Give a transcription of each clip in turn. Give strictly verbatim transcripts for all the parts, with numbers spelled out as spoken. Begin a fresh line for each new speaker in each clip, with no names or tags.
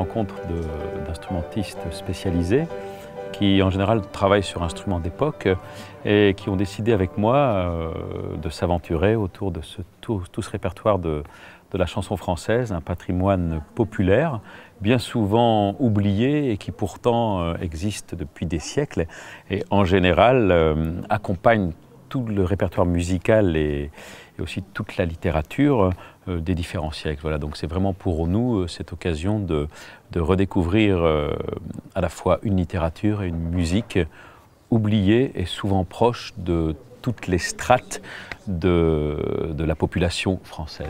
rencontre d'instrumentistes spécialisés qui en général travaillent sur instruments d'époque et qui ont décidé avec moi euh, de s'aventurer autour de ce, tout, tout ce répertoire de, de la chanson française, un patrimoine populaire, bien souvent oublié et qui pourtant euh, existe depuis des siècles et en général euh, accompagne tout le répertoire musical et, et aussi toute la littérature euh, des différents siècles. Voilà, donc c'est vraiment pour nous euh, cette occasion de, de redécouvrir euh, à la fois une littérature et une musique oubliée et souvent proche de toutes les strates de, de la population française.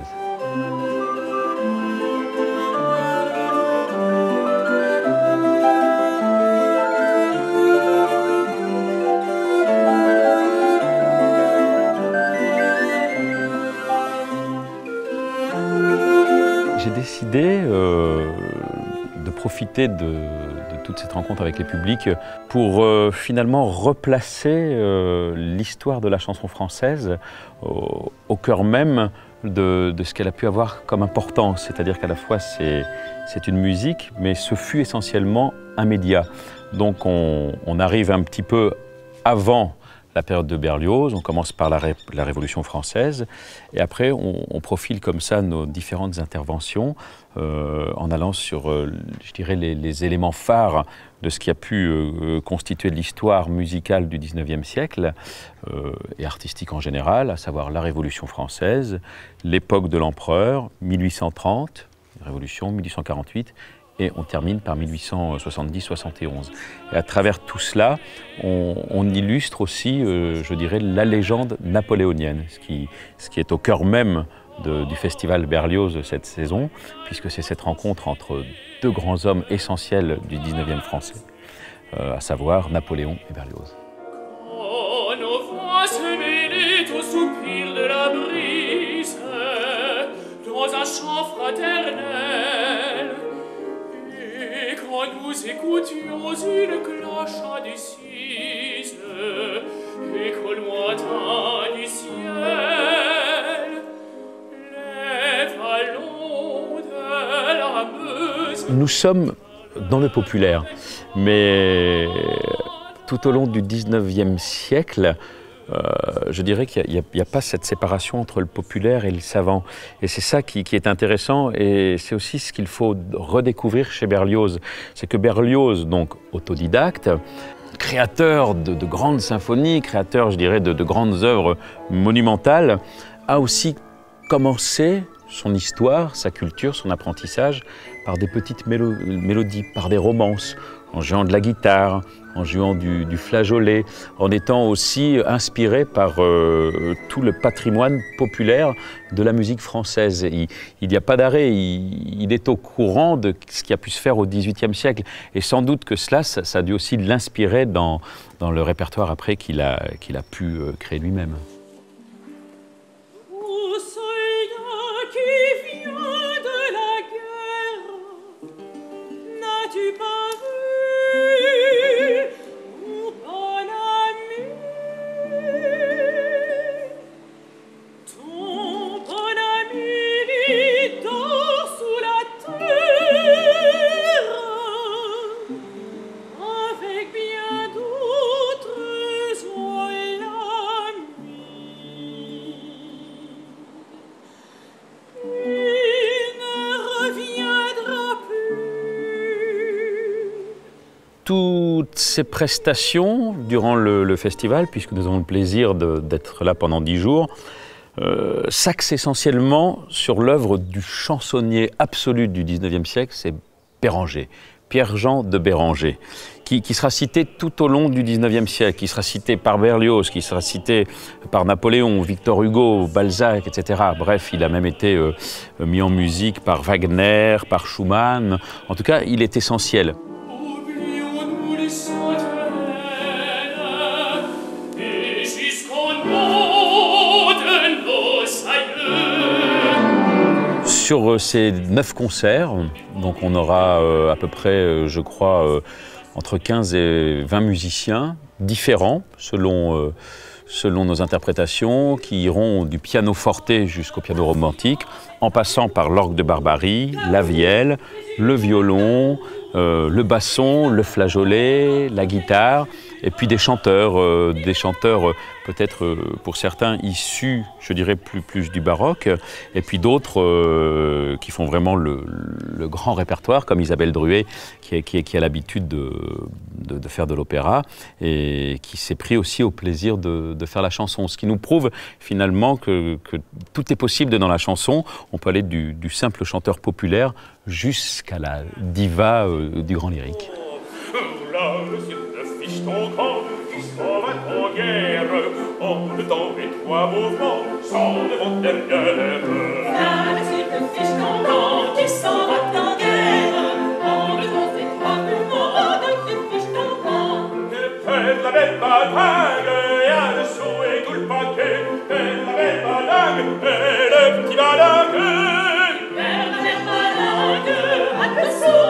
J'ai décidé euh, de profiter de, de toute cette rencontre avec les publics pour euh, finalement replacer euh, l'histoire de la chanson française au, au cœur même de, de ce qu'elle a pu avoir comme importance. C'est-à-dire qu'à la fois c'est c'est une musique, mais ce fut essentiellement un média. Donc on, on arrive un petit peu avant la période de Berlioz, on commence par la, ré, la Révolution française et après on, on profile comme ça nos différentes interventions euh, en allant sur, euh, je dirais, les, les éléments phares de ce qui a pu euh, constituer l'histoire musicale du dix-neuvième siècle euh, et artistique en général, à savoir la Révolution française, l'époque de l'empereur, mille huit cent trente, Révolution, mille huit cent quarante-huit, et on termine par mille huit cent soixante-dix soixante et onze. Et à travers tout cela, on, on illustre aussi, euh, je dirais, la légende napoléonienne, ce qui, ce qui est au cœur même de, du festival Berlioz cette saison, puisque c'est cette rencontre entre deux grands hommes essentiels du dix-neuvième français, euh, à savoir Napoléon et Berlioz.
Oh, nos voix se mêlent au soupir de la brise, dans un chant fraternel. Quand nous écoutions une cloche indécise, écho lointain du ciel, les vallons de la Meuse.
Nous sommes dans le populaire, mais tout au long du dix-neuvième siècle, Euh, je dirais qu'il n'y a, a, a pas cette séparation entre le populaire et le savant. Et c'est ça qui, qui est intéressant et c'est aussi ce qu'il faut redécouvrir chez Berlioz. C'est que Berlioz, donc autodidacte, créateur de, de grandes symphonies, créateur, je dirais, de, de grandes œuvres monumentales, a aussi commencé son histoire, sa culture, son apprentissage par des petites mélo mélodies, par des romances, en jouant de la guitare, en jouant du, du flageolet, en étant aussi inspiré par euh, tout le patrimoine populaire de la musique française. Il n'y a pas d'arrêt, il, il est au courant de ce qui a pu se faire au dix-huitième siècle. Et sans doute que cela, ça, ça a dû aussi l'inspirer dans, dans le répertoire après qu'il a, qu'il a pu euh, créer lui-même. Toutes ces prestations durant le, le festival, puisque nous avons le plaisir d'être là pendant dix jours, euh, s'axent essentiellement sur l'œuvre du chansonnier absolu du dix-neuvième siècle, c'est Béranger, Pierre-Jean de Béranger, qui, qui sera cité tout au long du dix-neuvième siècle, qui sera cité par Berlioz, qui sera cité par Napoléon, Victor Hugo, Balzac, et cetera. Bref, il a même été euh, mis en musique par Wagner, par Schumann. En tout cas, il est essentiel. Sur ces neuf concerts, donc on aura euh, à peu près, euh, je crois, euh, entre quinze et vingt musiciens différents selon, euh, selon nos interprétations, qui iront du piano forte jusqu'au piano romantique, en passant par l'orgue de Barbarie, la vielle, le violon, euh, le basson, le flageolet, la guitare, et puis des chanteurs, euh, des chanteurs euh, peut-être euh, pour certains issus, je dirais, plus, plus du baroque, et puis d'autres euh, qui font vraiment le, le grand répertoire, comme Isabelle Druet, qui, est, qui, est, qui a l'habitude de, de, de faire de l'opéra, et qui s'est pris aussi au plaisir de, de faire la chanson, ce qui nous prouve finalement que, que tout est possible dans la chanson. On peut aller du, du simple chanteur populaire jusqu'à la diva euh, du grand lyrique.
Ton camp, qui s'en va en guerre, en dedans les trois mouvements, sans devant derrière.
Là, monsieur le fiche ton camp, qui s'en va en guerre, en dedans les trois mouvements, de fiche ton camp.
Faites la belle bataille, et un dessous et tout le paquet, faites la belle balague, et le petit balague.
Faire la belle balague, un peu sous